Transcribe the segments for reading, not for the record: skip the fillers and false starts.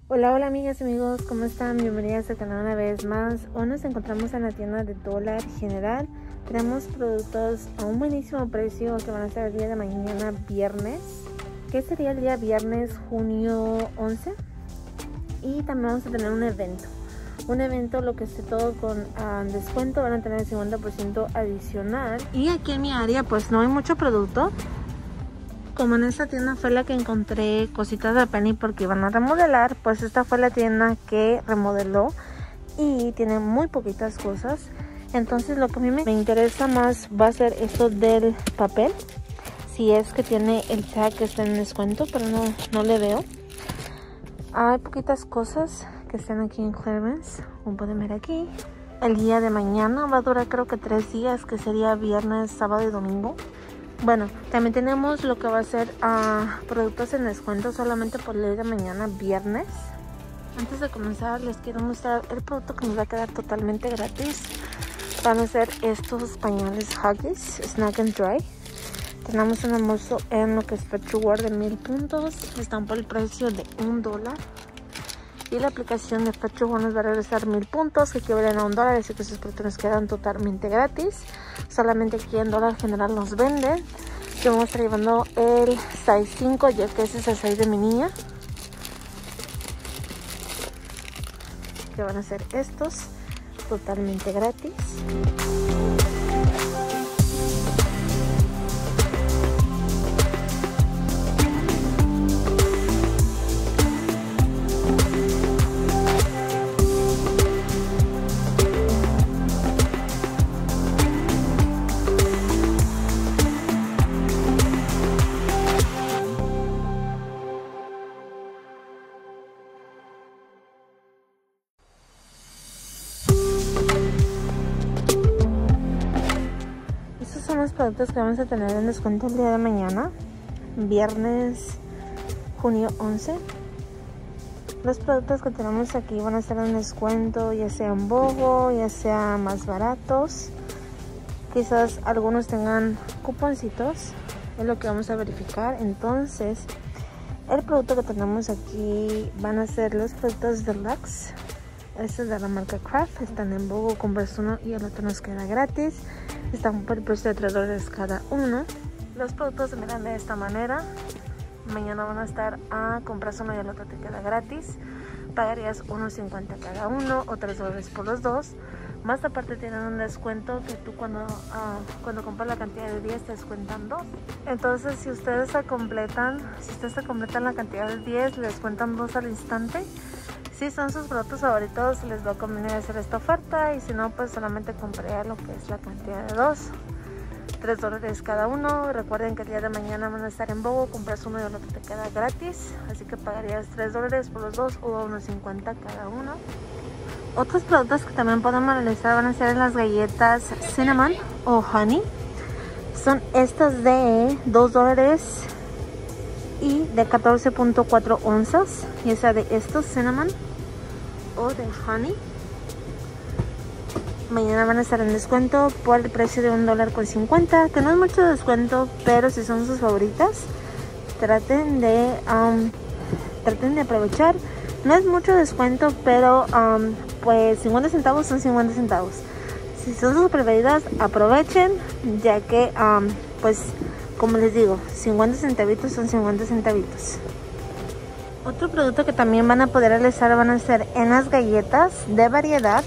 Hola, hola amigas y amigos, ¿cómo están? Bienvenidas al canal una vez más. Hoy nos encontramos en la tienda de Dollar General. Tenemos productos a un buenísimo precio que van a ser el día de mañana viernes, que sería el día viernes junio 11. Y también vamos a tener un evento lo que esté todo con descuento. Van a tener el 50% adicional. Y aquí en mi área pues no hay mucho producto. Como en esta tienda fue la que encontré cositas de Penny porque iban a remodelar, pues esta fue la tienda que remodeló y tiene muy poquitas cosas. Entonces lo que a mí me interesa más va a ser esto del papel, si es que tiene el tag que está en descuento, pero no le veo. Hay poquitas cosas que están aquí en clearance, como pueden ver aquí. El día de mañana va a durar creo que 3 días, que sería viernes, sábado y domingo. Bueno, también tenemos lo que va a ser productos en descuento solamente por el día de mañana viernes. Antes de comenzar les quiero mostrar el producto que nos va a quedar totalmente gratis. Van a ser estos pañales Huggies Snug and Dry. Tenemos un almuerzo en lo que es Pet Reward de 1000 puntos. Están por el precio de $1. Y la aplicación de Pet Reward nos va a regresar 1000 puntos que equivalen a $1, así que esos productos nos quedan totalmente gratis. Solamente aquí en Dollar General nos venden. Yo vamos a estar llevando el size 5, ya que ese es el size de mi niña. Que van a ser estos totalmente gratis. Son los productos que vamos a tener en descuento el día de mañana, viernes junio 11. Los productos que tenemos aquí van a estar en descuento, ya sea en BOGO, ya sea más baratos. Quizás algunos tengan cuponcitos, es lo que vamos a verificar. Entonces, el producto que tenemos aquí van a ser los productos Deluxe. Este es de la marca Kraft, están en BOGO, compras uno y el otro nos queda gratis. Están por el precio de $3 cada uno. Los productos se miran de esta manera. Mañana van a estar compras uno y el otro te queda gratis. Pagarías $1.50 cada uno o $3 por los dos. Más aparte tienen un descuento que tú cuando compras la cantidad de 10 te descuentan 2. Entonces si ustedes se completan la cantidad de 10, les descuentan 2 al instante. Si son sus productos favoritos, les va a convenir hacer esta oferta, y si no, pues solamente compraría lo que es la cantidad de 2, $3 cada uno. Recuerden que el día de mañana van a estar en BOGO, compras uno y el otro te queda gratis, así que pagarías $3 por los dos o $1.50 cada uno. Otros productos que también podemos realizar van a ser las galletas Cinnamon o Honey. Son estas de $2 y de 14.4 onzas, ya sea de estos Cinnamon o de Honey. Mañana van a estar en descuento por el precio de $1.50, que no es mucho descuento, pero si son sus favoritas, traten de aprovechar. No es mucho descuento, pero pues 50 centavos son 50 centavos. Si son sus preferidas, aprovechen, ya que pues como les digo, 50 centavitos son 50 centavitos. Otro producto que también van a poder realizar van a ser en las galletas de variedad.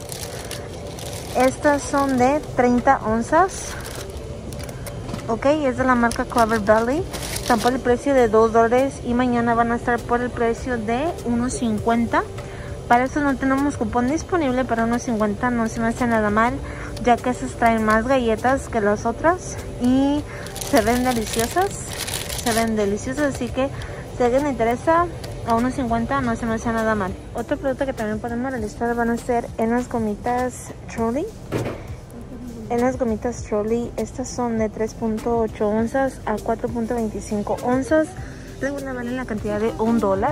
Estas son de 30 onzas. Ok, es de la marca Clover Belly. Están por el precio de $2 y mañana van a estar por el precio de $1.50. Para eso no tenemos cupón disponible, pero $1.50 no se me hace nada mal, ya que esas traen más galletas que las otras y se ven deliciosas, así que si a alguien le interesa, a $1.50 no se me hace nada mal. Otro producto que también podemos realizar van a ser en las gomitas Trolley. En las gomitas Trolley, estas son de 3.8 onzas a 4.25 onzas. Luego valen la cantidad de $1.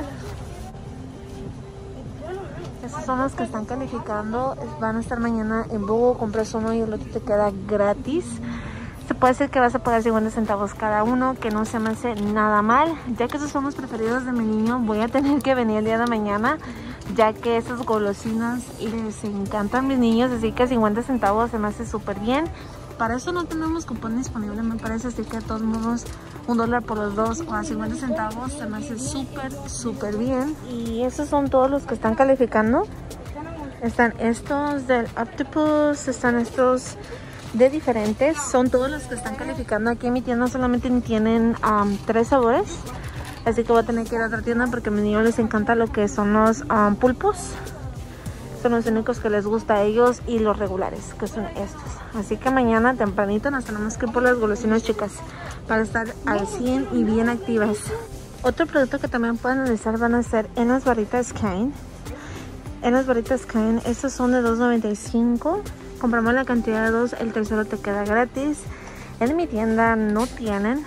Estos son los que están calificando. Van a estar mañana en BOGO, compras uno y el otro te queda gratis. puede ser que vas a pagar 50 centavos cada uno, que no se me hace nada mal. Ya que esos son los preferidos de mi niño, voy a tener que venir el día de mañana, ya que esas golosinas les encantan a mis niños, así que 50 centavos se me hace súper bien. Para eso no tenemos cupón disponible, me parece, así que de todos modos $1 por los dos o a 50 centavos se me hace súper bien. Y esos son todos los que están calificando. Están estos del Octopus, están estos de diferentes, son todos los que están calificando. Aquí en mi tienda solamente tienen 3 sabores, así que voy a tener que ir a otra tienda porque a mis niños les encanta lo que son los pulpos. Son los únicos que les gusta a ellos, y los regulares, que son estos. Así que mañana tempranito nos tenemos que ir por las golosinas, chicas, para estar al 100 y bien activas. Otro producto que también pueden analizar van a ser en las barritas Kind. En las barritas Kind, estos son de $2.95. Compramos la cantidad de 2, el tercero te queda gratis. En mi tienda no tienen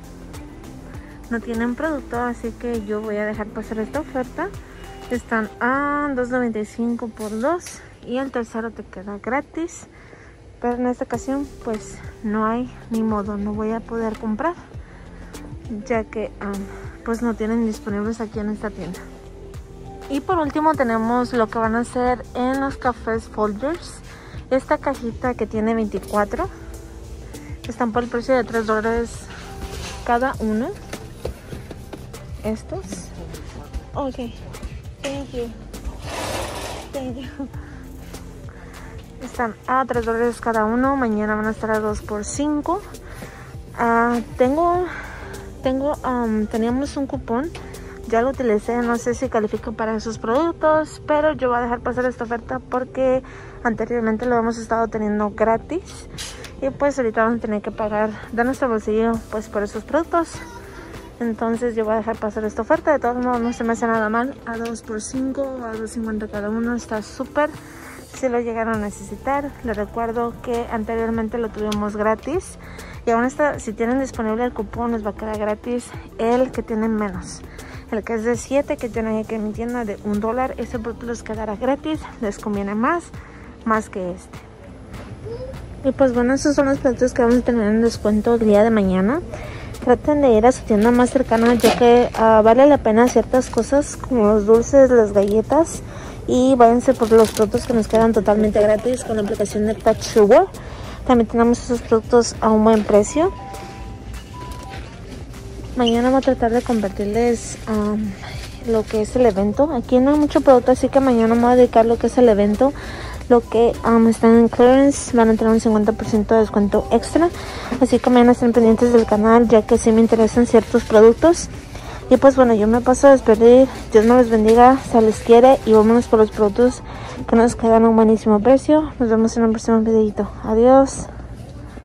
producto, así que yo voy a dejar pasar esta oferta. Están a $2.95 por 2 y el tercero te queda gratis. Pero en esta ocasión pues no hay ni modo, no voy a poder comprar, ya que pues no tienen disponibles aquí en esta tienda. Y por último tenemos lo que van a ser en los cafés folders. Esta cajita que tiene 24 están por el precio de $3 cada uno. Estos. Ok. Thank you. Están a $3 cada uno. Mañana van a estar a 2 por 5. Teníamos un cupón. Ya lo utilicé, no sé si califico para esos productos, pero yo voy a dejar pasar esta oferta porque anteriormente lo hemos estado teniendo gratis. Y pues ahorita vamos a tener que pagar de nuestro bolsillo pues por esos productos. Entonces yo voy a dejar pasar esta oferta. De todos modos no se me hace nada mal. A 2 por 5 o a $2.50 cada uno está súper. Si lo llegaron a necesitar, les recuerdo que anteriormente lo tuvimos gratis. Y aún está, si tienen disponible el cupón, les va a quedar gratis el que tienen menos. El que es de 7, que tienen aquí en mi tienda de $1, ese producto les quedará gratis. Les conviene más que este. Y pues bueno, estos son los productos que vamos a tener en descuento el día de mañana. Traten de ir a su tienda más cercana, ya que vale la pena ciertas cosas como los dulces, las galletas. Y váyanse por los productos que nos quedan totalmente gratis con la aplicación de Touch Sugar. También tenemos esos productos a un buen precio. Mañana voy a tratar de compartirles lo que es el evento. Aquí no hay mucho producto, así que mañana me voy a dedicar lo que es el evento. Lo que están en clearance, van a tener un 50% de descuento extra. Así que mañana estén pendientes del canal, ya que sí me interesan ciertos productos. Y pues bueno, yo me paso a despedir. Dios me los bendiga, se les quiere. Y vámonos por los productos que nos quedan a un buenísimo precio. Nos vemos en un próximo videito. Adiós.